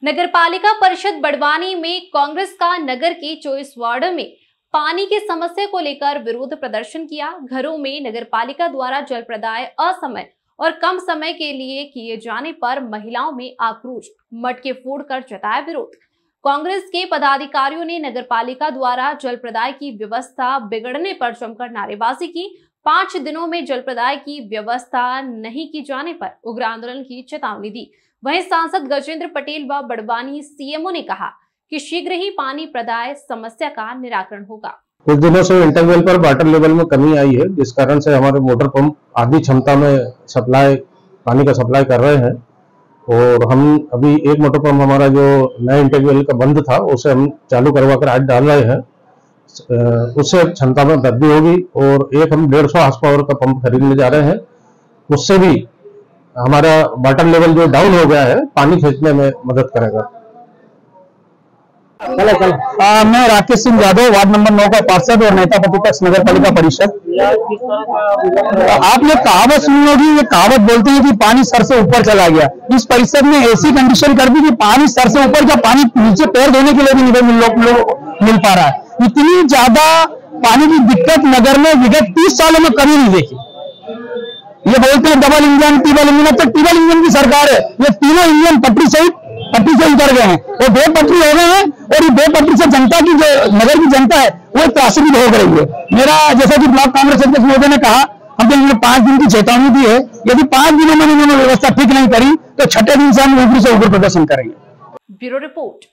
नगरपालिका परिषद बड़वानी में कांग्रेस का नगर के 24 वार्ड में पानी की समस्या को लेकर विरोध प्रदर्शन किया। घरों में नगरपालिका द्वारा जल प्रदाय असमय और कम समय के लिए किए जाने पर महिलाओं में आक्रोश, मटके फोड़कर जताया विरोध। कांग्रेस के पदाधिकारियों ने नगरपालिका द्वारा जल प्रदाय की व्यवस्था बिगड़ने पर जमकर नारेबाजी की। 5 दिनों में जल प्रदाय की व्यवस्था नहीं की जाने पर उग्र आंदोलन की चेतावनी दी। वहीं सांसद गजेंद्र पटेल व बड़वानी सीएमओ ने कहा कि शीघ्र ही पानी प्रदाय समस्या का निराकरण होगा। कुछ दिनों से इंटरवल पर वाटर लेवल में कमी आई है, जिस कारण से हमारे मोटर पंप आधी क्षमता में पानी का सप्लाई कर रहे हैं और हम अभी एक मोटर पंप हमारा जो नए इंटरवल का बंद था उसे हम चालू करवा कर आज डाल रहे हैं। उससे क्षमता में वृद्धि होगी और एक हम 150 हार्स पावर का पंप खरीदने जा रहे हैं। उससे भी हमारा वाटर लेवल जो डाउन हो गया है, पानी खींचने में मदद करेगा। मैं राकेश सिंह यादव, वार्ड नंबर 9 का पार्षद और नेता प्रतिपक्ष नगर पालिका परिषद। आपने कहावत सुनी होगी, ये कहावत बोलते हैं कि पानी सर से ऊपर चला गया। इस परिषद ने ऐसी कंडीशन कर दी कि पानी सर से ऊपर क्या, पानी नीचे पैर धोने के लिए भी नहीं मिल पा रहा है। इतनी ज्यादा पानी की दिक्कत नगर में विगत 30 सालों में कभी नहीं देखी। ये बोलते हैं डबल इंजन, ट्रिपल इंजन, तो ट्रिपल इंजन की सरकार है। ये तीनों इंजन पटरी से उतर गए हैं और 2 पटरी हो गए हैं और ये 2 पटरी से जनता की, जो नगर की जनता है, वो त्रासदी हो रही है। मेरा जैसा कि ब्लॉक कांग्रेस अध्यक्ष महोदय ने कहा, हमने इन्होंने 5 दिन की चेतावनी दी है। यदि 5 दिनों में इन्होंने व्यवस्था ठीक नहीं करी तो 6ठे दिन से हम ऊपर से ऊपर प्रदर्शन करेंगे। Bureau report.